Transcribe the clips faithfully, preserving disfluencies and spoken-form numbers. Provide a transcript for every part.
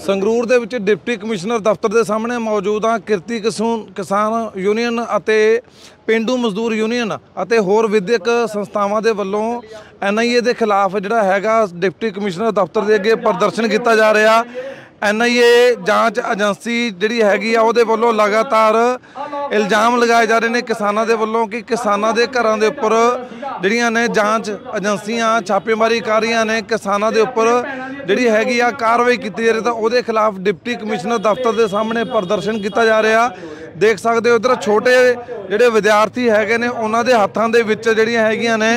ਸੰਗਰੂਰ ਦੇ ਵਿੱਚ deputy commissioner ਦਫ਼ਤਰ ਦੇ ਸਾਹਮਣੇ ਮੌਜੂਦ ਹਾਂ। ਕਿਰਤੀ ਕਿਸਾਨ ਯੂਨੀਅਨ ਅਤੇ ਪੇਂਡੂ ਮਜ਼ਦੂਰ ਯੂਨੀਅਨ ਅਤੇ ਹੋਰ ਵਿਦਿਅਕ ਸੰਸਥਾਵਾਂ ਦੇ ਵੱਲੋਂ ਐਨ ਆਈ ਏ ਦੇ ਖਿਲਾਫ ਜਿਹੜਾ ਹੈਗਾ ਡਿਪਟੀ ਕਮਿਸ਼ਨਰ ਦਫ਼ਤਰ ਦੇ ਅੱਗੇ ਪ੍ਰਦਰਸ਼ਨ ਕੀਤਾ ਜਾ ਰਿਹਾ। ਐਨ ਆਈ ਏ ਜਾਂਚ ਏਜੰਸੀ ਜਿਹੜੀ ਹੈਗੀ ਆ ਉਹਦੇ ਵੱਲੋਂ ਲਗਾਤਾਰ ਇਲਜ਼ਾਮ ਲਗਾਏ ਜਾ ਰਹੇ ਨੇ ਕਿਸਾਨਾਂ ਦੇ ਵੱਲੋਂ ਕਿ ਕਿਸਾਨਾਂ ਦੇ ਘਰਾਂ ਦੇ ਉੱਪਰ ਜਿਹੜੀਆਂ ਨੇ ਜਾਂਚ ਏਜੰਸੀਆਂ ਛਾਪੇਮਾਰੀ ਕਰ ਰਹੀਆਂ ਨੇ, ਕਿਸਾਨਾਂ ਦੇ ਉੱਪਰ ਜਿਹੜੀ ਹੈਗੀ ਆ ਕਾਰਵਾਈ ਕੀਤੀ ਜਾ ਰਹੀ, ਤਾਂ ਉਹਦੇ ਖਿਲਾਫ ਡਿਪਟੀ ਕਮਿਸ਼ਨਰ ਦਫ਼ਤਰ ਦੇ ਸਾਹਮਣੇ ਪ੍ਰਦਰਸ਼ਨ ਕੀਤਾ ਜਾ ਰਿਹਾ। ਦੇਖ ਸਕਦੇ ਹੋ ਇੱਧਰ ਛੋਟੇ ਜਿਹੜੇ ਵਿਦਿਆਰਥੀ ਹੈਗੇ ਨੇ ਉਹਨਾਂ ਦੇ ਹੱਥਾਂ ਦੇ ਵਿੱਚ ਜਿਹੜੀਆਂ ਹੈਗੀਆਂ ਨੇ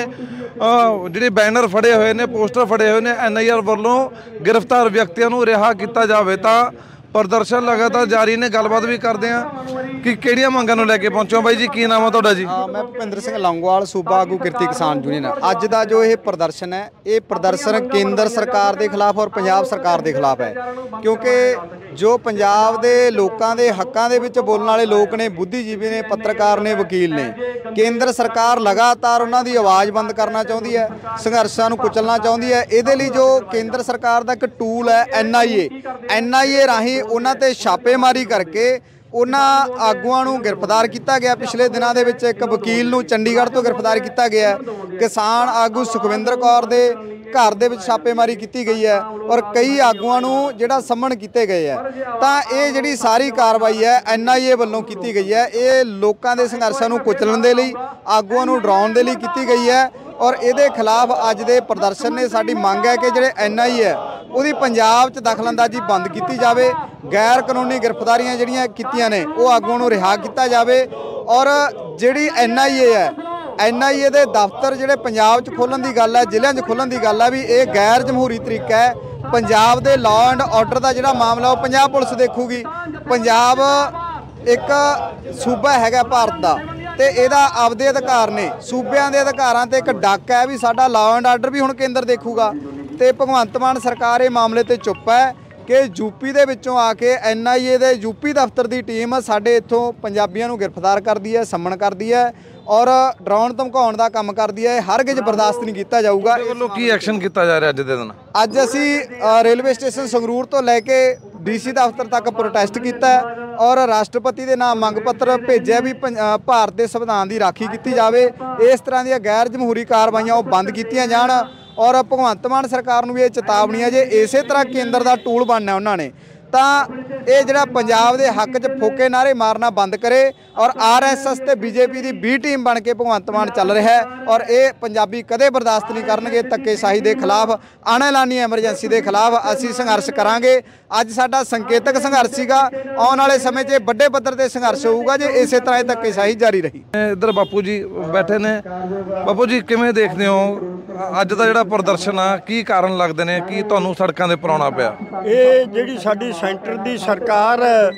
ਜਿਹੜੇ ਬੈਨਰ ਫੜੇ ਹੋਏ ਨੇ, ਪੋਸਟਰ ਫੜੇ ਹੋਏ ਨੇ। ਐਨ ਆਈ ਆਰ ਵੱਲੋਂ ਗ੍ਰਿਫਤਾਰ ਵਿਅਕਤੀਆਂ ਨੂੰ ਰਿਹਾ ਕੀਤਾ ਜਾਵੇ। ਤਾਂ ਪ੍ਰਦਰਸ਼ਨ ਲਗਾਤਾਰ ਜਾਰੀ ਨੇ। ਗੱਲਬਾਤ ਵੀ ਕਰਦੇ ਆ ਕਿ ਕਿਹੜੀਆਂ ਮੰਗਾਂ ਨੂੰ ਲੈ ਕੇ ਪਹੁੰਚੋ। ਬਾਈ ਜੀ ਕੀ ਨਾਮ ਆ ਤੁਹਾਡਾ ਜੀ? ਹਾਂ, ਮੈਂ ਭੁਪਿੰਦਰ ਸਿੰਘ ਲੌਂਗੋਵਾਲ, ਸੂਬਾ ਆਗੂ ਕਿਰਤੀ ਕਿਸਾਨ ਯੂਨੀਅਨ। ਅੱਜ ਦਾ ਜੋ ਇਹ ਪ੍ਰਦਰਸ਼ਨ ਹੈ, ਇਹ ਪ੍ਰਦਰਸ਼ਨ ਕੇਂਦਰ ਸਰਕਾਰ ਦੇ ਖਿਲਾਫ ਔਰ ਪੰਜਾਬ ਸਰਕਾਰ ਦੇ ਖਿਲਾਫ ਹੈ, ਕਿਉਂਕਿ ਜੋ ਪੰਜਾਬ ਦੇ ਲੋਕਾਂ ਦੇ ਹੱਕਾਂ ਦੇ ਵਿੱਚ ਬੋਲਣ ਵਾਲੇ ਲੋਕ ਨੇ, ਬੁੱਧੀਜੀਵੀ ਨੇ, ਪੱਤਰਕਾਰ ਨੇ, ਵਕੀਲ ਨੇ, ਕੇਂਦਰ ਸਰਕਾਰ ਲਗਾਤਾਰ ਉਹਨਾਂ ਦੀ ਆਵਾਜ਼ ਬੰਦ ਕਰਨਾ ਚਾਹੁੰਦੀ ਹੈ, ਸੰਘਰਸ਼ਾਂ ਨੂੰ ਕੁਚਲਣਾ ਚਾਹੁੰਦੀ ਹੈ। ਇਹਦੇ ਲਈ ਜੋ ਕੇਂਦਰ ਸਰਕਾਰ ਦਾ ਇੱਕ ਟੂਲ ਹੈ ਐਨ ਆਈ ਏ, ਐਨ ਆਈ ਏ ਰਾਹੀਂ ਉਹਨਾਂ ਤੇ ਛਾਪੇਮਾਰੀ ਕਰਕੇ ਉਹਨਾਂ ਆਗੂਆਂ ਨੂੰ ਗ੍ਰਿਫਤਾਰ ਕੀਤਾ ਗਿਆ। ਪਿਛਲੇ ਦਿਨਾਂ ਦੇ ਵਿੱਚ ਇੱਕ ਵਕੀਲ ਨੂੰ ਚੰਡੀਗੜ੍ਹ ਤੋਂ ਗ੍ਰਿਫਤਾਰ ਕੀਤਾ ਗਿਆ। ਕਿਸਾਨ ਆਗੂ ਸੁਖਵਿੰਦਰ ਕੌਰ ਦੇ ਘਰ ਦੇ ਵਿੱਚ ਛਾਪੇਮਾਰੀ ਕੀਤੀ ਗਈ ਹੈ ਔਰ ਕਈ ਆਗੂਆਂ ਨੂੰ ਜਿਹੜਾ ਸੰਮਣ ਕੀਤੇ ਗਏ ਹੈ। ਤਾਂ ਇਹ ਜਿਹੜੀ ਸਾਰੀ ਕਾਰਵਾਈ ਹੈ ਐਨ ਆਈ ਏ ਵੱਲੋਂ ਕੀਤੀ ਗਈ ਹੈ, ਇਹ ਲੋਕਾਂ ਦੇ ਸੰਘਰਸ਼ਾਂ ਨੂੰ ਕੁਚਲਣ ਦੇ ਲਈ, ਆਗੂਆਂ ਨੂੰ ਡਰਾਉਣ ਦੇ ਲਈ ਕੀਤੀ ਗਈ ਹੈ। ਔਰ ਇਹਦੇ ਖਿਲਾਫ ਅੱਜ ਦੇ ਪ੍ਰਦਰਸ਼ਨ ਨੇ ਸਾਡੀ ਮੰਗ ਹੈ ਕਿ ਜਿਹੜੇ ਐਨ ਆਈ ਏ ਹੈ ਉਹਦੀ ਪੰਜਾਬ 'ਚ ਦਖਲਅੰਦਾਜ਼ੀ ਬੰਦ ਕੀਤੀ ਜਾਵੇ। ਗੈਰ ਕਾਨੂੰਨੀ ਗ੍ਰਿਫਤਾਰੀਆਂ ਜਿਹੜੀਆਂ ਕੀਤੀਆਂ ਨੇ ਉਹ ਆਗੂਆਂ ਨੂੰ ਰਿਹਾ ਕੀਤਾ ਜਾਵੇ। ਔਰ ਜਿਹੜੀ ਐਨ ਆਈ ਏ ਹੈ, ਐਨ ਆਈ ਏ ਦੇ ਦਫ਼ਤਰ ਜਿਹੜੇ ਪੰਜਾਬ 'ਚ ਖੋਲ੍ਹਣ ਦੀ ਗੱਲ ਹੈ, ਜ਼ਿਲ੍ਹਿਆਂ 'ਚ ਖੋਲ੍ਹਣ ਦੀ ਗੱਲ ਹੈ, ਵੀ ਇਹ ਗੈਰ ਜਮਹੂਰੀ ਤਰੀਕਾ ਹੈ। ਪੰਜਾਬ ਦੇ ਲਾਅ ਐਂਡ ਆਰਡਰ ਦਾ ਜਿਹੜਾ ਮਾਮਲਾ ਉਹ ਪੰਜਾਬ ਪੁਲਿਸ ਦੇਖੂਗੀ। ਪੰਜਾਬ ਇੱਕ ਸੂਬਾ ਹੈਗਾ ਭਾਰਤ ਦਾ ਤੇ ਇਹਦਾ ਆਪਦੇ ਅਧਿਕਾਰ ਨੇ। ਸੂਬਿਆਂ ਦੇ ਅਧਿਕਾਰਾਂ ਤੇ ਇੱਕ ਡੱਕ ਹੈ ਵੀ ਸਾਡਾ ਲਾਅ ਐਂਡ ਆਰਡਰ ਵੀ ਹੁਣ ਕੇਂਦਰ ਦੇਖੂਗਾ। ਤੇ ਭਗਵੰਤ ਮਾਨ ਸਰਕਾਰ ਇਹ ਮਾਮਲੇ ਤੇ ਚੁੱਪ ਹੈ ਕਿ ਯੂਪੀ ਦੇ ਵਿੱਚੋਂ ਆ ਕੇ ਐਨ ਆਈ ਏ ਦੇ ਯੂਪੀ ਦਫ਼ਤਰ ਦੀ ਟੀਮ ਸਾਡੇ ਇੱਥੋਂ ਪੰਜਾਬੀਆਂ ਨੂੰ ਗ੍ਰਿਫਤਾਰ ਕਰਦੀ ਹੈ, ਸੰਮਣ ਕਰਦੀ ਹੈ ਔਰ ਡਰਾਉਣ ਧਮਕਾਉਣ ਦਾ ਕੰਮ ਕਰਦੀ ਹੈ। ਹਰਗਿਜ਼ ਬਰਦਾਸ਼ਤ ਨਹੀਂ ਕੀਤਾ ਜਾਊਗਾ। ਇਹਦੇ ਵੱਲੋਂ ਕੀ ਐਕਸ਼ਨ ਕੀਤਾ ਜਾ ਰਿਹਾ ਅੱਜ ਦੇ ਦਿਨ? ਅੱਜ ਅਸੀਂ ਰੇਲਵੇ ਸਟੇਸ਼ਨ ਸੰਗਰੂਰ ਤੋਂ ਲੈ ਕੇ ਡੀ ਸੀ ਦਫ਼ਤਰ ਤੱਕ ਪ੍ਰੋਟੈਸਟ ਕੀਤਾ ਔਰ ਰਾਸ਼ਟਰਪਤੀ ਦੇ ਨਾਮ ਮੰਗ ਪੱਤਰ ਭੇਜਿਆ ਵੀ ਭਾਰਤ ਦੇ ਸੰਵਿਧਾਨ ਦੀ ਰਾਖੀ ਕੀਤੀ ਜਾਵੇ। ਇਸ ਤਰ੍ਹਾਂ ਦੀਆਂ ਗੈਰ ਜਮਹੂਰੀ ਕਾਰਵਾਈਆਂ ਉਹ ਬੰਦ ਕੀਤੀਆਂ ਜਾਣ। ਔਰ ਭਗਵੰਤ ਮਾਨ ਸਰਕਾਰ ਨੂੰ ਵੀ ਇਹ ਚੇਤਾਵਨੀ ਹੈ ਜੇ ਇਸੇ ਤਰ੍ਹਾਂ ਕੇਂਦਰ ਦਾ ਟੂਲ ਬਣਨਾ ਉਹਨਾਂ ਨੇ ਤਾਂ ਇਹ ਜਿਹੜਾ ਪੰਜਾਬ ਦੇ ਹੱਕ 'ਚ ਫੋਕੇ ਨਾਅਰੇ ਮਾਰਨਾ ਬੰਦ ਕਰੇ। ਔਰ ਆਰ ਐਸ ਐਸ ਤੇ ਬੀ ਜੇ ਪੀ ਦੀ ਬੀ ਟੀਮ ਬਣ ਕੇ ਭਗਵੰਤ ਮਾਨ ਚੱਲ ਰਿਹਾ ਹੈ ਔਰ ਇਹ ਪੰਜਾਬੀ ਕਦੇ ਬਰਦਾਸ਼ਤ ਨਹੀਂ ਕਰਨਗੇ। ਧੱਕੇਸ਼ਾਹੀ ਦੇ ਖਿਲਾਫ, ਅਣਐਲਾਨੀ ਐਮਰਜੈਂਸੀ ਦੇ ਖਿਲਾਫ ਅਸੀਂ ਸੰਘਰਸ਼ ਕਰਾਂਗੇ। ਅੱਜ ਸਾਡਾ ਸੰਕੇਤਕ ਸੰਘਰਸ਼ ਸੀਗਾ, ਆਉਣ ਵਾਲੇ ਸਮੇਂ 'ਚ ਵੱਡੇ ਪੱਧਰ ਤੇ ਸੰਘਰਸ਼ ਹੋਊਗਾ ਜੇ ਇਸੇ ਤਰ੍ਹਾਂ ਇਹ ਧੱਕੇਸ਼ਾਹੀ ਜਾਰੀ ਰਹੀ। ਇੱਧਰ ਬਾਪੂ ਜੀ ਬੈਠੇ ਨੇ। ਬਾਪੂ ਜੀ ਕਿਵੇਂ ਦੇਖਦੇ ਹੋ ਅੱਜ ਦਾ ਜਿਹੜਾ ਪ੍ਰਦਰਸ਼ਨ ਆ? ਕੀ ਕਾਰਨ ਲੱਗਦੇ ਨੇ ਕਿ ਤੁਹਾਨੂੰ ਸੜਕਾਂ ਦੇ ਉੱਪਰ ਆਉਣਾ ਪਿਆ? ਇਹ ਜਿਹੜੀ ਸਾਡੀ ਸੈਂਟਰ ਦੀ ਸਰਕਾਰ ਹੈ,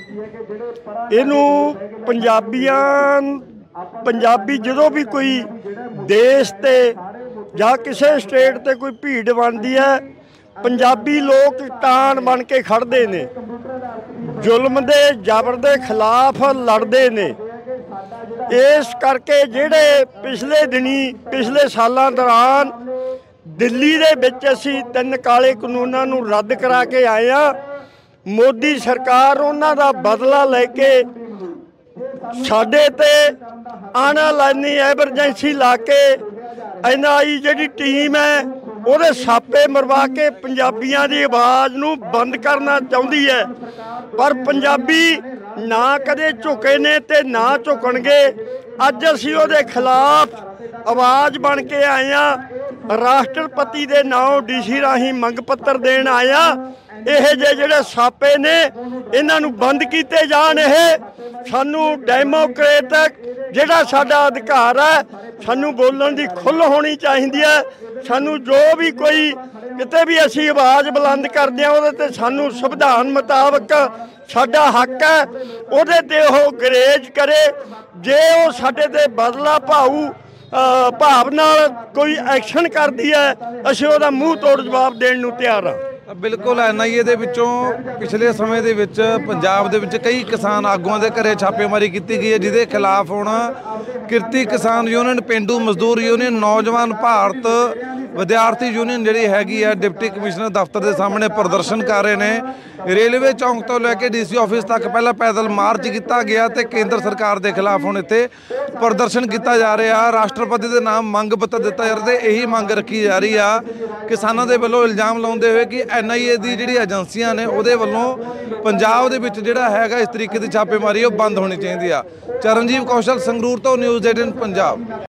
ਇਹਨੂੰ ਪੰਜਾਬੀਆਂ ਪੰਜਾਬੀ ਜਦੋਂ ਵੀ ਕੋਈ ਦੇਸ਼ ਤੇ ਜਾਂ ਕਿਸੇ ਸਟੇਟ ਤੇ ਕੋਈ ਭੀੜ ਬਣਦੀ ਹੈ, ਪੰਜਾਬੀ ਲੋਕ ਤਾਣ ਬਣ ਕੇ ਖੜ੍ਹਦੇ ਨੇ, ਜ਼ੁਲਮ ਦੇ ਜ਼ਬਰ ਦੇ ਖਿਲਾਫ ਲੜਦੇ ਨੇ। ਇਸ ਕਰਕੇ ਜਿਹੜੇ ਪਿਛਲੇ ਦਿਨੀ ਪਿਛਲੇ ਸਾਲਾਂ ਦੌਰਾਨ ਦਿੱਲੀ ਦੇ ਵਿੱਚ ਅਸੀਂ ਤਿੰਨ ਕਾਲੇ ਕਾਨੂੰਨਾਂ ਨੂੰ ਰੱਦ ਕਰਾ ਕੇ ਆਏ ਹਾਂ, ਮੋਦੀ ਸਰਕਾਰ ਉਹਨਾਂ ਦਾ ਬਦਲਾ ਲੈ ਕੇ ਸਾਡੇ ਤੇ ਅਣਐਲਾਨੀ ਐਮਰਜੈਂਸੀ ਲਾ ਕੇ ਐਨ ਆਈ ਜਿਹੜੀ ਟੀਮ ਹੈ ਉਹਦੇ ਛਾਪੇ ਮਰਵਾ ਕੇ ਪੰਜਾਬੀਆਂ ਦੀ ਆਵਾਜ਼ ਨੂੰ ਬੰਦ ਕਰਨਾ ਚਾਹੁੰਦੀ ਹੈ। ਪਰ ਪੰਜਾਬੀ ਨਾ ਕਦੇ ਝੁਕੇ ਨੇ ਤੇ ਨਾ ਝੁਕਣਗੇ। ਅੱਜ ਅਸੀਂ ਉਹਦੇ ਖਿਲਾਫ ਆਵਾਜ਼ ਬਣ ਕੇ ਆਏ ਹਾਂ। ਰਾਸ਼ਟਰਪਤੀ ਦੇ ਨਾਂ ਡੀ ਸੀ ਰਾਹੀਂ ਮੰਗ ਪੱਤਰ ਦੇਣ ਆਏ ਹਾਂ। ਇਹ ਜਿਹੇ ਜਿਹੜੇ ਛਾਪੇ ਨੇ ਇਹਨਾਂ ਨੂੰ ਬੰਦ ਕੀਤੇ ਜਾਣ। ਇਹ ਸਾਨੂੰ ਡੈਮੋਕ੍ਰੇਟਿਕ ਜਿਹੜਾ ਸਾਡਾ ਅਧਿਕਾਰ ਹੈ, ਸਾਨੂੰ ਬੋਲਣ ਦੀ ਖੁੱਲ੍ਹ ਹੋਣੀ ਚਾਹੀਦੀ ਹੈ। ਸਾਨੂੰ ਜੋ ਵੀ ਕੋਈ ਕਿਤੇ ਵੀ ਅਸੀਂ ਆਵਾਜ਼ ਬੁਲੰਦ ਕਰਦੇ ਹਾਂ ਉਹਦੇ ਤੇ ਸਾਨੂੰ ਸੰਵਿਧਾਨ ਮੁਤਾਬਕ ਸਾਡਾ ਹੱਕ ਹੈ, ਉਹਦੇ ਤੇ ਉਹ ਗਰੇਜ ਕਰੇ। ਜੇ ਉਹ ਸਾਡੇ ਤੇ ਬਦਲਾ ਭਾਊ ਭਾਵ ਨਾਲ ਕੋਈ ਐਕਸ਼ਨ ਕਰਦੀ ਹੈ, ਅਸੀਂ ਉਹਦਾ ਮੂੰਹ ਤੋੜ ਜਵਾਬ ਦੇਣ ਨੂੰ ਤਿਆਰ ਹਾਂ। ਬਿਲਕੁਲ ਐਨ ਆਈ ਏ ਦੇ ਵਿੱਚੋਂ ਪਿਛਲੇ ਸਮੇਂ ਦੇ ਵਿੱਚ ਪੰਜਾਬ ਦੇ ਵਿੱਚ ਕਈ ਕਿਸਾਨ ਆਗੂਆਂ ਦੇ ਘਰੇ ਛਾਪੇਮਾਰੀ ਕੀਤੀ ਗਈ ਹੈ, ਜਿਹਦੇ ਖਿਲਾਫ ਹੁਣ ਕਿਰਤੀ ਕਿਸਾਨ ਯੂਨੀਅਨ, ਪੇਂਡੂ ਮਜ਼ਦੂਰ ਯੂਨੀਅਨ, ਨੌਜਵਾਨ ਭਾਰਤ ਵਿਦਿਆਰਥੀ ਯੂਨੀਅਨ ਜਿਹੜੀ ਹੈਗੀ ਆ ਡਿਪਟੀ ਕਮਿਸ਼ਨਰ ਦਫ਼ਤਰ ਦੇ ਸਾਹਮਣੇ ਪ੍ਰਦਰਸ਼ਨ ਕਰ ਰਹੇ ਨੇ। ਰੇਲਵੇ ਚੌਂਕ ਤੋਂ ਲੈ ਕੇ ਡੀਸੀ ਆਫਿਸ ਤੱਕ ਪਹਿਲਾਂ ਪੈਦਲ ਮਾਰਚ ਕੀਤਾ ਗਿਆ ਤੇ ਕੇਂਦਰ ਸਰਕਾਰ ਦੇ ਖਿਲਾਫ ਹੁਣ ਇੱਥੇ ਪ੍ਰਦਰਸ਼ਨ ਕੀਤਾ ਜਾ ਰਿਹਾ। ਰਾਸ਼ਟਰਪਤੀ ਦੇ ਨਾਮ ਮੰਗ ਪੱਤਰ ਦਿੱਤਾ ਜਾ ਰਿਹਾ ਤੇ ਇਹੀ ਮੰਗ ਰੱਖੀ ਜਾ ਰਹੀ ਆ ਕਿਸਾਨਾਂ ਦੇ ਵੱਲੋਂ ਇਲਜ਼ਾਮ ਲਾਉਂਦੇ ਹੋਏ ਕਿ ਐਨ ਆਈ ਏ ਦੀ ਜਿਹੜੀ ਏਜੰਸੀਆਂ ਨੇ ਉਹਦੇ ਵੱਲੋਂ ਪੰਜਾਬ ਦੇ ਵਿੱਚ ਜਿਹੜਾ ਹੈਗਾ ਇਸ ਤਰੀਕੇ ਦੀ ਛਾਪੇਮਾਰੀ ਉਹ ਬੰਦ ਹੋਣੀ ਚਾਹੀਦੀ ਆ। ਚਰਨਜੀਤ ਕੌਸ਼ਲ, ਸੰਗਰੂਰ ਤੋਂ, ਨਿਊਜ਼ ਅਠਾਰਾਂ ਪੰਜਾਬ।